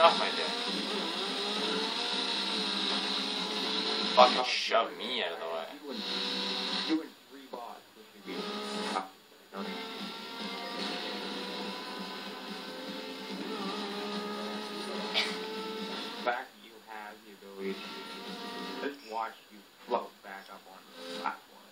off my dick. Fucking shove me out of the way. You and 3 bots, which would be... Back you have the ability to just watch you float back up on the platform.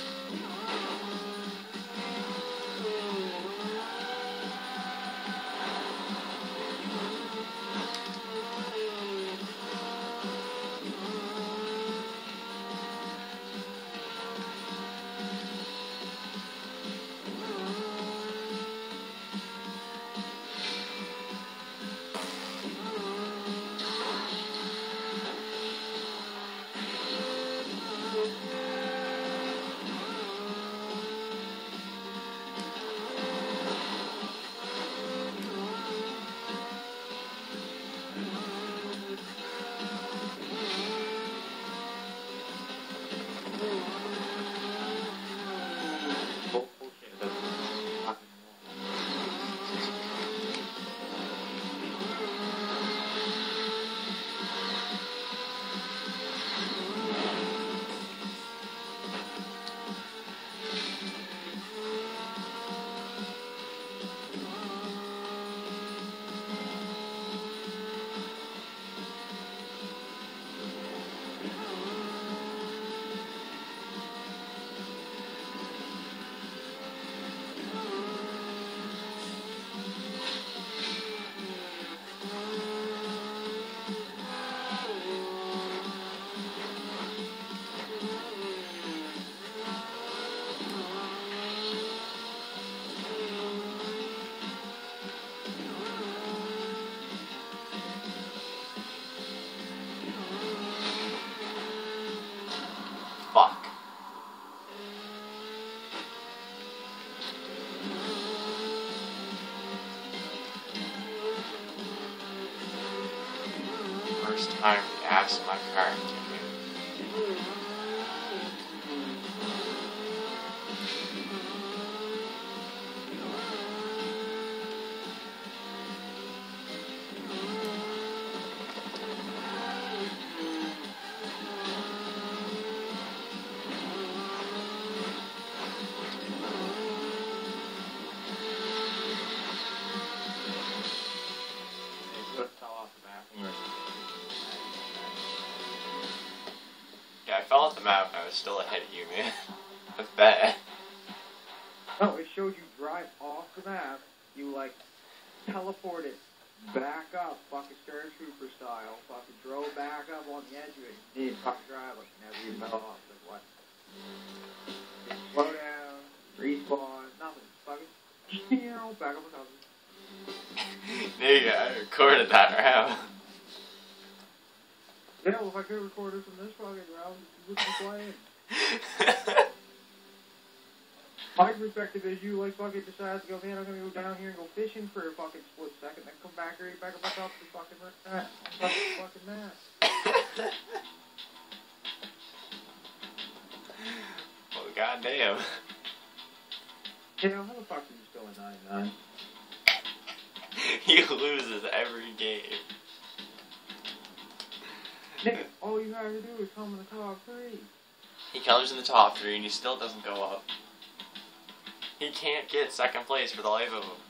Fuck. First time gas in my car. Yeah, I fell off the map and I was still ahead of you, man. That's bad. No, it showed you drive off the map, you like teleported back up, fucking Star Trooper style, fucking drove back up on the edge of it, and then fucking drive like never even fell off. Like what? Slow down, respawn, nothing. Fucking back up on top of it. There you go, I recorded that round. Yeah, well, if I could record it from this fucking round, you wouldn't be playing. My perspective is you, like, fucking decide to go, man, I'm gonna go down here and go fishing for a fucking split second, then come back here, back up on top of the fucking map. Well, goddamn. Yeah, how the fuck are you still at 99? He loses every game. Nigga, all you have to do is come in the top 3. He comes in the top 3 and he still doesn't go up. He can't get second place for the life of him.